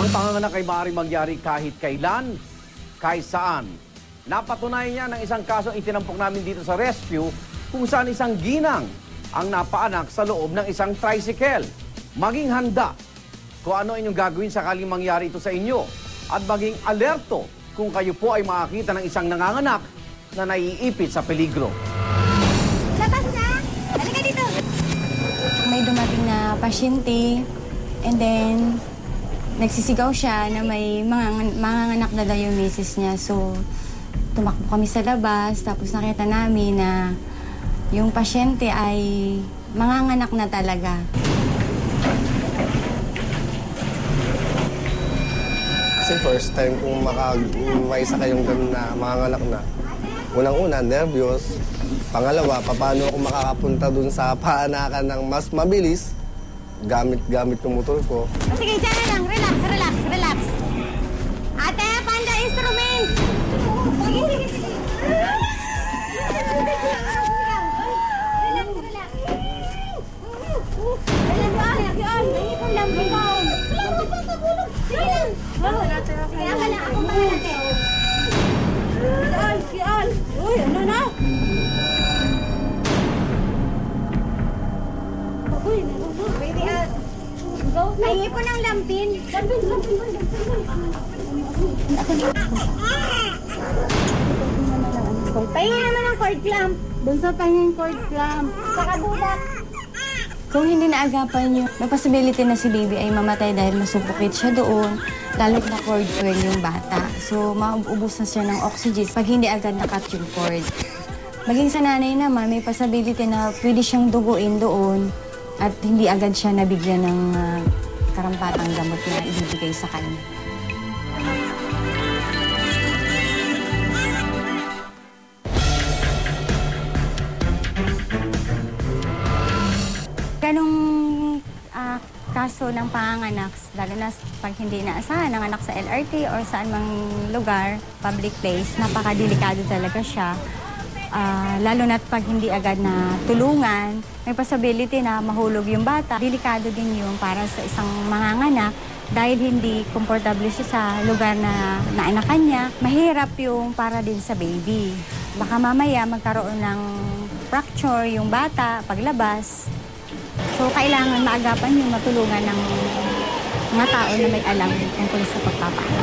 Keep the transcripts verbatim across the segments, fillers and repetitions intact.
Ang panganganak ay maaaring mangyari kahit kailan, kahit saan. Napatunayan niya ng isang kasong itinampok namin dito sa rescue kung saan isang ginang ang napaanak sa loob ng isang tricycle. Maging handa kung ano inyong gagawin sakaling mangyari ito sa inyo at maging alerto kung kayo po ay makakita ng isang nanganganak na naiipit sa peligro. Labas na! Halika dito! May dumating na pasyente and then nagsisigaw siya na may mga manganganak na daw yung misis niya. So, tumakbo kami sa labas, tapos nakita namin na yung pasyente ay manganganak na talaga. Kasi first time kung makaisa kayong ganun na manganganak na, unang-una, nervyos. Pangalawa, paano ako makakapunta dun sa paanakan ng mas mabilis gamit-gamit yung motor ko. Sige, dyan na lang. Relax, relax, relax. Ate, panda instrument! Sige, sige, sige. Relax, relax. Relax, yun. Ipon lang, ipon. Sige lang. Kaya ka lang, ako mahalate. Kian, kian. Uy, ano na? Uy, ano na? Pwede ah. Go. Ay, ipon ang lampin. Lampin, lampin, lampin. Pahinga naman ang cord clamp. Doon sa pahinga yung cord clamp. Saka budak. Kung hindi naagapan niyo, may possibility na si baby ay mamatay dahil masupukit siya doon, lalo na cord coil yung bata. So, mauubos na siya ng oxygen pag hindi agad nakat yung cord. Maging sa nanay naman, may possibility na pwede siyang duguin doon at hindi agad siya nabigyan ng uh, karampatang gamot na ibibigay sa kanya. Ganong uh, kaso ng panganganak, lalo na pag hindi naasahan ng anak sa L R T or saan mang lugar, public place, napakadelikado talaga siya. Uh, lalo na pag hindi agad na tulungan, may possibility na mahulog yung bata. Delikado din yung para sa isang manganganak dahil hindi komportable siya sa lugar na naanakan niya. Mahirap yung para din sa baby. Baka mamaya magkaroon ng fracture yung bata paglabas. So, kailangan maagapan yung matulungan ng mga tao na may alam tungkol sa pagpapaanak.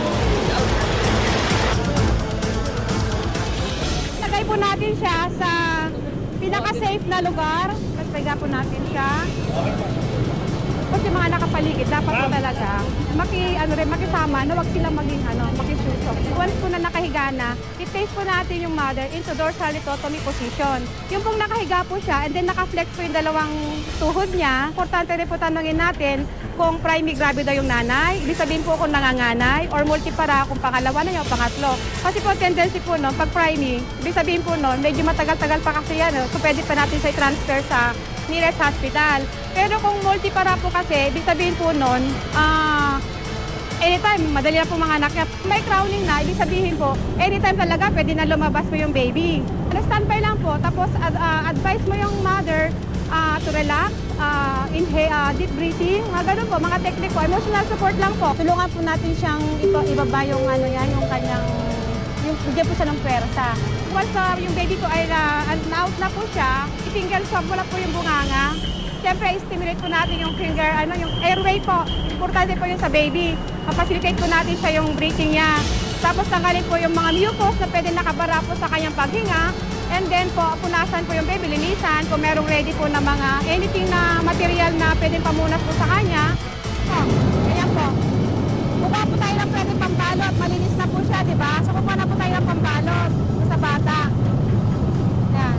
Lagay po natin siya sa pinaka-safe na lugar. Tapos lagay po natin siya. Tapos yung mga nakapaligid, dapat po talaga maki, ano rin, makisama na wag silang maging ano, makisusok. Once po na nakahiga na, i-place po natin yung mother into dorsal litotomy position. Yung pong nakahiga po siya and then naka-flex po yung dalawang tuhod niya. Importante rin po tanongin natin kung primigravida yung nanay, ibig sabihin po kung nanganganay, or multipara kung pangalawa na niya o pangatlo. Kasi po tendency po no, pag priming, ibig sabihin po no, medyo matagal-tagal pa kasi yan, no? So pwede pa natin siya i-transfer sa nearest hospital. Pero kung multipara po kasi, ibig sabihin po nun, ah, uh, anytime, madali na po mga anak niya. May crowning na, ibig sabihin po, anytime talaga pwede na lumabas po yung baby. Standby lang po, tapos ad, uh, advise mo yung mother uh, to relax, uh, inhale, uh, deep breathing, mga ganun po, mga technique po, emotional support lang po. Tulungan po natin siyang ito, ibaba yung ano yan, yung kanyang, yung bigyan po siya ng pwersa. Once uh, yung baby ko ay uh, out na po siya, i-finger swab mo lang po yung bunganga. Siyempre, i-stimulate po natin yung finger, ano, yung airway po. Importante po yun sa baby. Mapacilitate po natin siya yung breathing niya. Tapos tanggalin po yung mga mucus na pwede nakabara po sa kanyang paghinga. And then po, punasan po yung baby, linisan. Kung merong ready po na mga anything na material na pwede pamunas po sa kanya. So, ganyan po. Kukuha po tayo ng pwede pambalot. Malinis na po siya, di ba? So, kukuha na po tayo ng pambalot sa bata. Yan.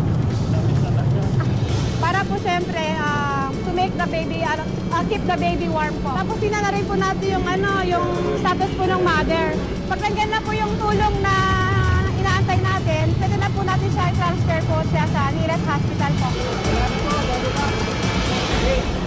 Para po siyempre, uh, to make the baby, uh, uh, keep the baby warm po. Tapos tina na rin po natin yung, ano, yung status po ng mother. Pag nandiyan na po yung tulong na inaantay natin, pwede na po natin siya i-transfer po siya sa nearest hospital po.